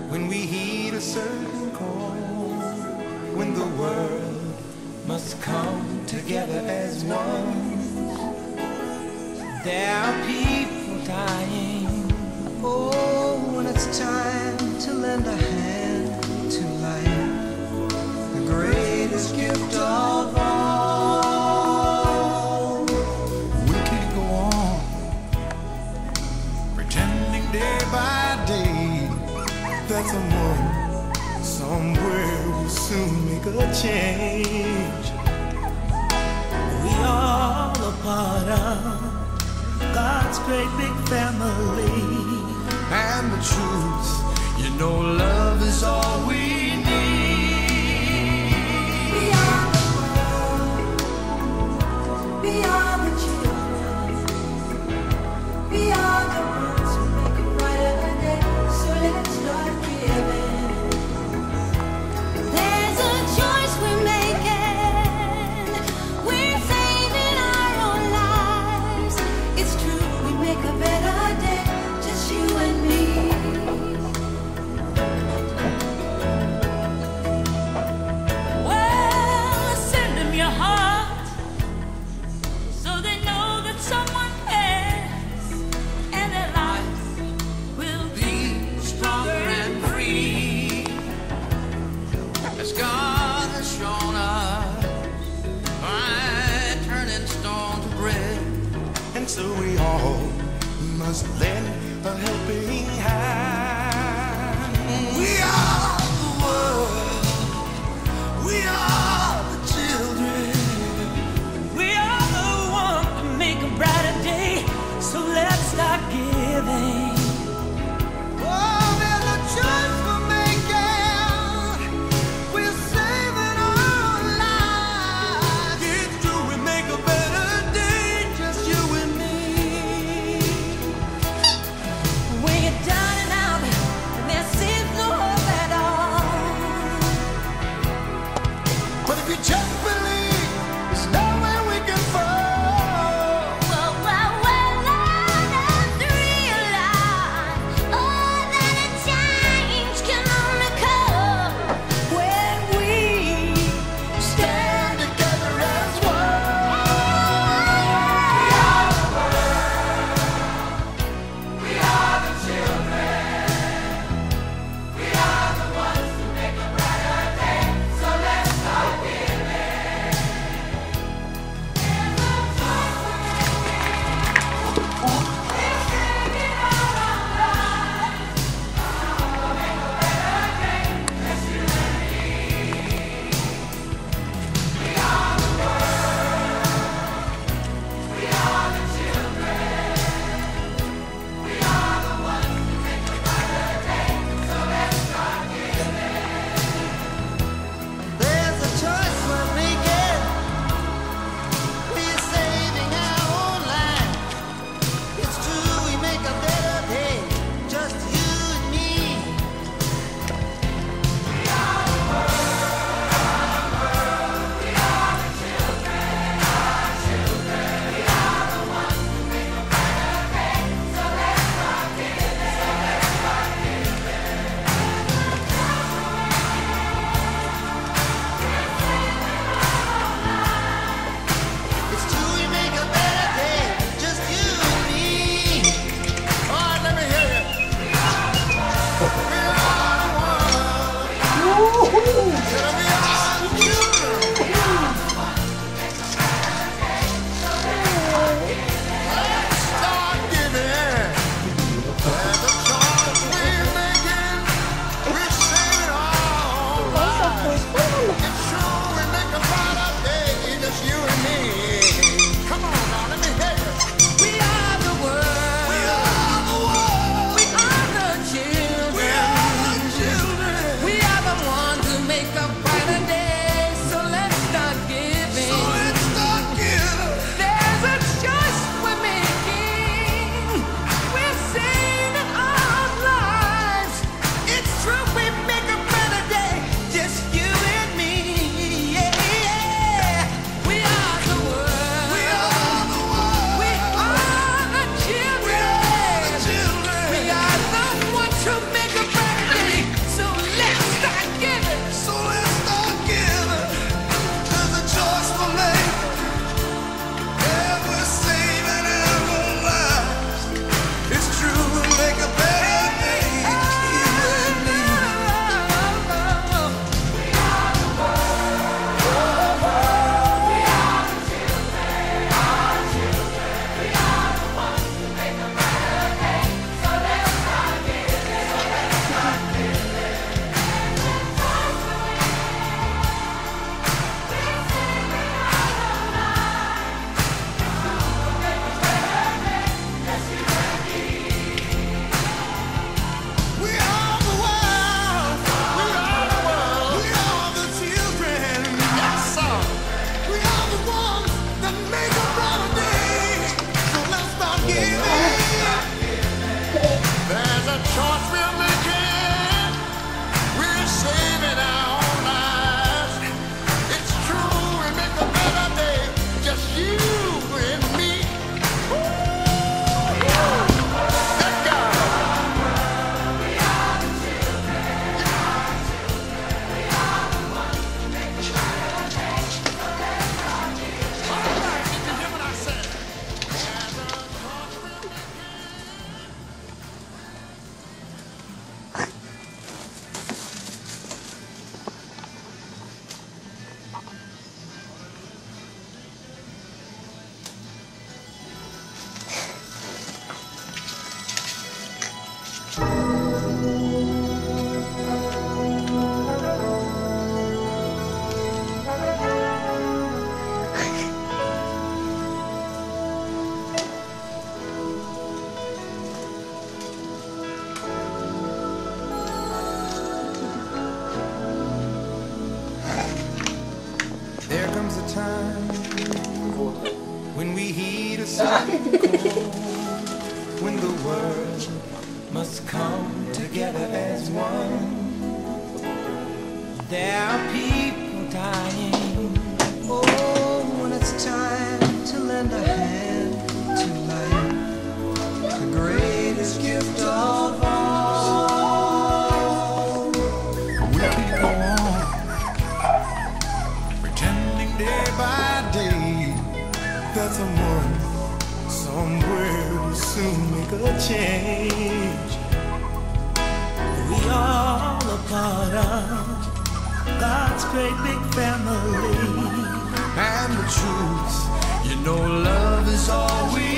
when we heed a certain call, when the world must come together as one. There are people dying. Oh, when it's time to lend a hand to life, the greatest gift of all. We can't go on pretending day by day that someone somewhere will soon make a change. We all a part of God's great big family, and the truth, you know, love is all we need. We are the world, we are the children, we are the ones who make a brighter day, so let's start giving. There's a choice we're making, we're saving our own lives. It's true, we make a better day, just you and me. Well, send them your heart, so they know that someone cares, and their lives will be stronger and free, as God has shown us by turning stone to bread. And so we all must lend a helping hand. We are the world, we are the children, we are the ones to make a brighter day, so let's start giving. Oh, there's a choice we're making, we're saving our lives. It's true, we make a better day, just you and me. When you're down and out, and there seems no hope at all, but if you just believe, there's nowhere we can fall. Well, let's realize, oh, that a change can only come when we stand together as one. We are the children, we are the ones who make a brighter day, so let's start giving. There's a choice we're making, we're saving our own lives, we'll make a better day, just you and me. We are the world, we are the children, we are the ones who make a brighter day, so let's start giving. There's a choice we're making, we're saving our own life. It's true, we make a better day, just you and me. We are the world, we are the children, our children. We are the ones who make a brighter day, so let's start giving. So let's start giving. It's true, we make a better day, just you and me. All right, let me hear you. We are the world. Said we are the children. Let's start giving. There's a choice we're making, we're saving our own lives. It's true, we make a brighter day, just you and me. Come on now, let me hear you. We are the world, we are the world, we are the children, we are the children, we are the ones who make a brighter time when we heed a certain call, when the world must come together as one. There are people dying. Oh, when it's time to lend a hand to life, the greatest gift of all. We can go on pretending day by day that someone somewhere will soon make a change. We all a part of God's great big family. And the truth, you know, love is all we